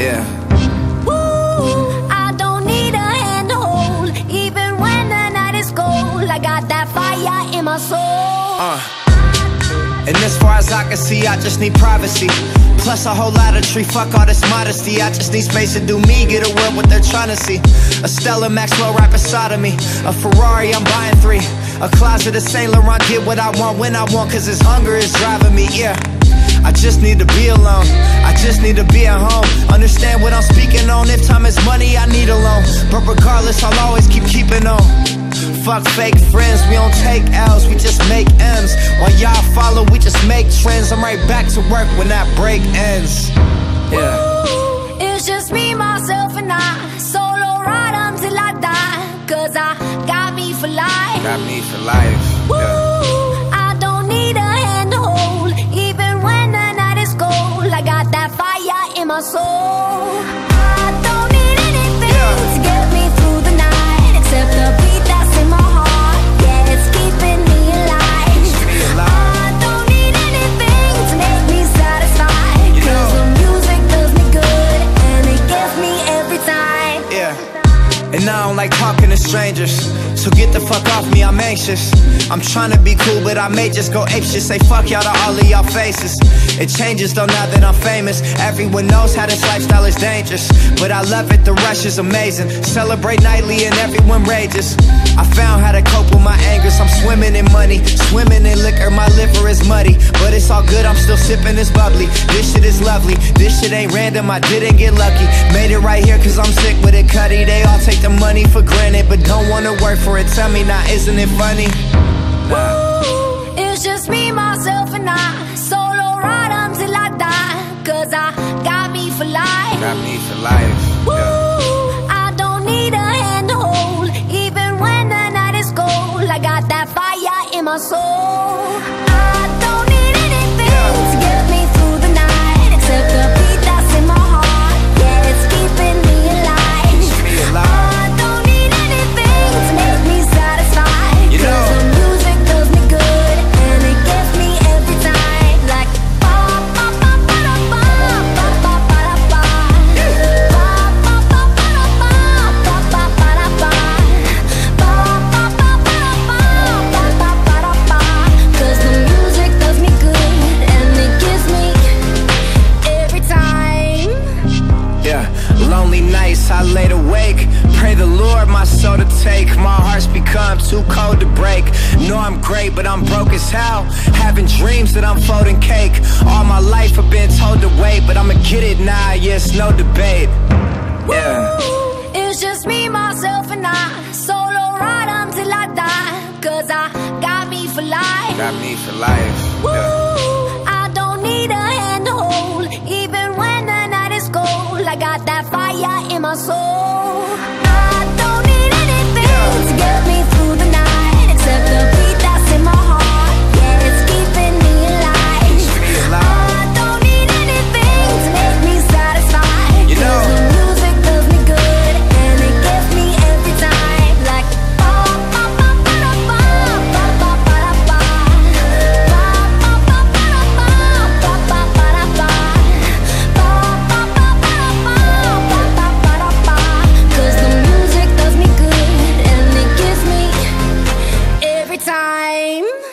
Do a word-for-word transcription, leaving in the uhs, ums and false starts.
Yeah. Woo, I don't need a hand to hold, even when the night is cold. I got that fire in my soul. Uh. And as far as I can see, I just need privacy. Plus a whole lot of tree, fuck all this modesty. I just need space to do me, get away what they're trying to see. A Stella Maxwell right beside of me. A Ferrari, I'm buying three. A closet of Saint Laurent, get what I want when I want, cause this hunger is driving me, yeah. I just need to be alone, I just need to be at home. Understand what I'm speaking on, if time is money, I need a loan. But regardless, I'll always keep keeping on. Fuck fake friends, we don't take L's, we just make M's. While y'all follow, we just make trends. I'm right back to work when that break ends. Yeah. Woo, it's just me, myself and I. Solo ride until I die, cause I got me for life. Got me for life. Woo, Yeah. I don't need a hand to hold, even when the night is cold. I got that fire in my soul. I don't need anything Yeah. to get me through the night, except the beat that's in my heart. Yeah, it's keeping me alive. me alive. I don't need anything to make me satisfied, You cause know. the music does me good, and it gets me every time. Yeah. And I don't like talking to strangers, so get the fuck off me, I'm anxious. I'm trying to be cool, but I may just go apeshit. Say fuck y'all to all of y'all faces. It changes though now that I'm famous. Everyone knows how this lifestyle is dangerous, but I love it, the rush is amazing. Celebrate nightly and everyone rages. I found how to cope with my angers. I'm swimming in money, swimming in liquor. My liver is muddy, but it's all good, I'm still sipping this bubbly. This shit is lovely, this shit ain't random, I didn't get lucky. Made it right here cause I'm sick with it, cutty. They all take the money for granted, but don't wanna work for it. Tell me now, isn't it funny? Nah. Woo, it's just me, myself and I. Solo ride until I die, cause I got me for life. Got me for life. Woo, Yeah. I don't need a hand to hold, even when the night is cold. I got that fire in my soul. I don't need anything Yeah. to get me through the night, except the beat that's in my heart. Yeah, it's keeping me alive. me alive. I don't need anything to make me satisfied, You cause know. the music does me good, and it gets me every time. Like ba ba ba ba da ba, ba ba ba da ba. Ba ba ba ba da ba, ba ba ba da ba. Ba ba ba ba da ba, ba ba ba da ba. Cause the music does me good, and it gives me every time. Yeah, lonely nights I laid awake, pray the Lord my soul to take. My heart's become too cold to break. Know I'm great, but I'm broke as hell. Having dreams that I'm folding cake. All my life I've been told to wait, but I'ma get it now, yeah, it's no debate. Yeah. Woo, it's just me, myself and I. Solo ride until I die, cause I got me for life. Got me for life. Woo, Yeah. I don't need a hand to hold, even when the night is cold. I got that fire in my soul. I don't need anything Yeah. to get me through the night, except the beat that's in my heart. Yeah, it's keeping me alive. me alive. I don't need anything to make me satisfied, You know. cause the music does me good, and it gets me every time. Like ba ba ba ba da ba, ba ba ba da ba. Ba ba ba ba da ba, ba ba ba da ba. Ba ba ba ba da ba, ba ba ba da ba. Cause the music does me good, and it gives me every time.